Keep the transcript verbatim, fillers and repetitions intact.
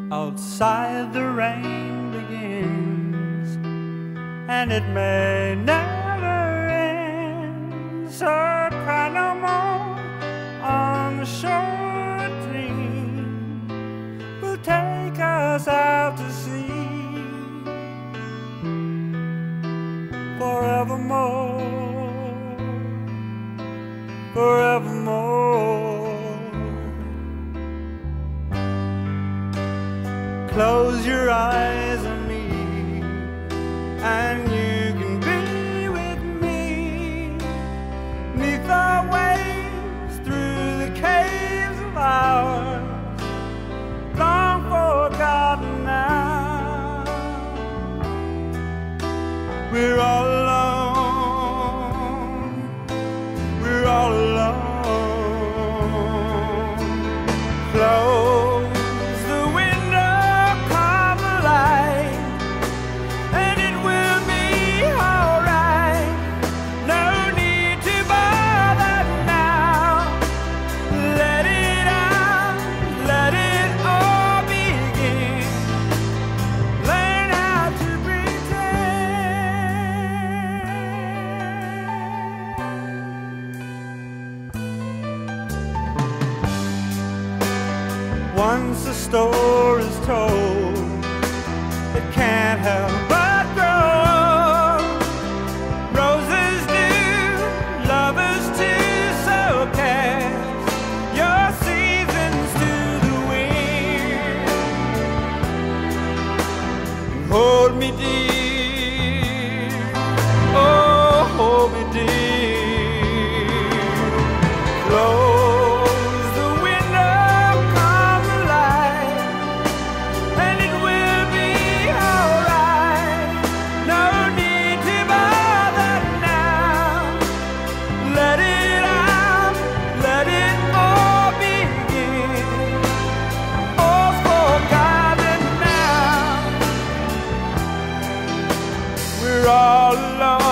Outside the rain begins, and it may never end. So cry no more on the shore. A dream will take us out to sea forevermore, forevermore. Close your eyes on me, and you can be with me, 'neath the waves, through the caves of ours, long forgotten now. We're all alone, we're all alone. Close once a story's told, it can't help but grow. Roses do, lovers too, so cast your seasons to the wind. Hold me dear, oh hold me dear. Close all alone.